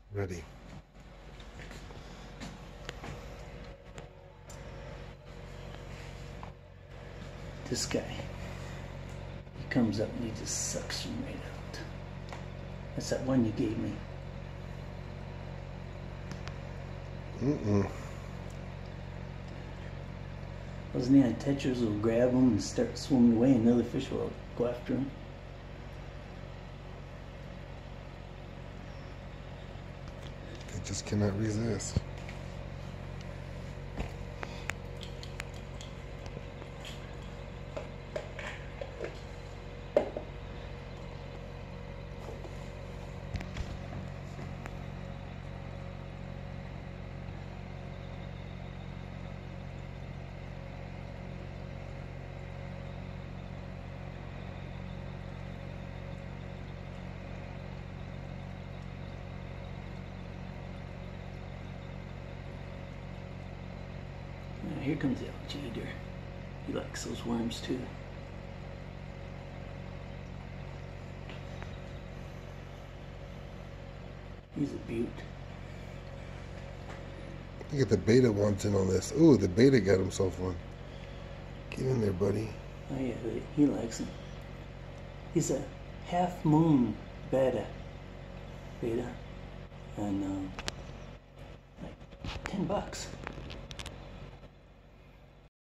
Ready. This guy, he comes up and he just sucks you right out. That's that one you gave me. Wasn't he on Tetris will grab him and start swimming away and another fish will go after him? They just cannot resist. Now here comes Alligator. He likes those worms too. He's a beaut. Look at the beta wants in on this. Ooh, the beta got himself one. Get in there, buddy. Oh yeah, he likes him. He's a half moon beta. And like $10.